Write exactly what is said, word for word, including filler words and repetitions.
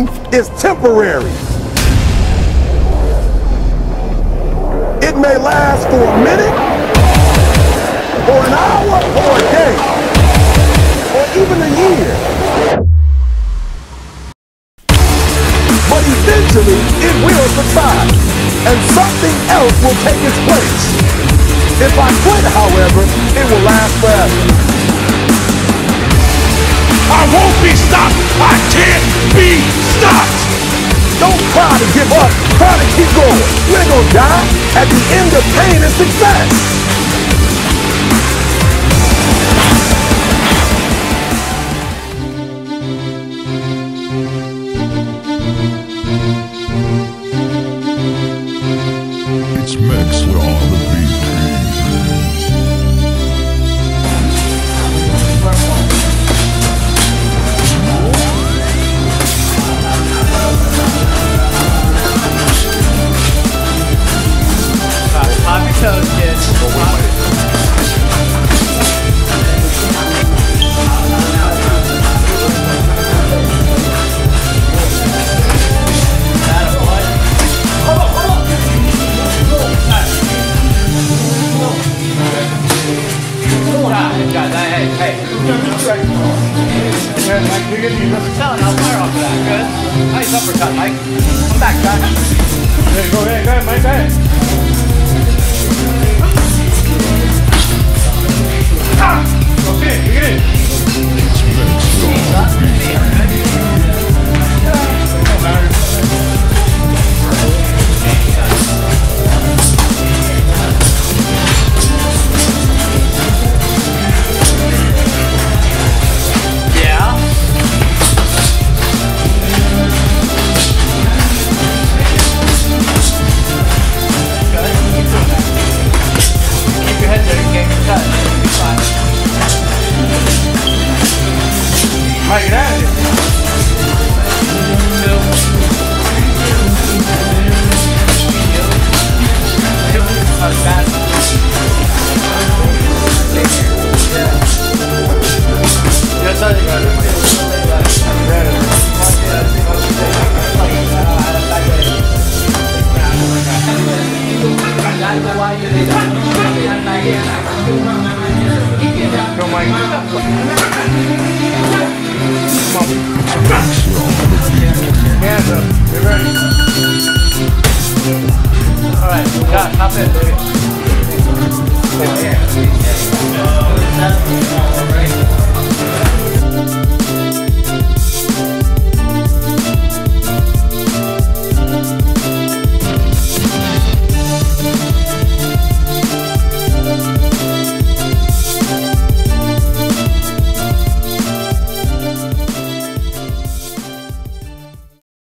is temporary. It may last for a minute, or an hour, or a day, or even a year. But eventually, it will subside, and something else will take its place. If I quit, however, it will last forever. I won't be stopped! I can't be stopped! Don't try to give up. Try to keep going. You ain't gonna die. At the end of pain is success. It's Maxwell on the beat. Pop your toes, kids. Pop it. Guys, hey, hey, hey. Selling out fire off of that. Good. Nice uppercut, Mike. Come back, guys. Hey, go ahead, go ahead, Mike, go ahead. Ah! Okay, you get it.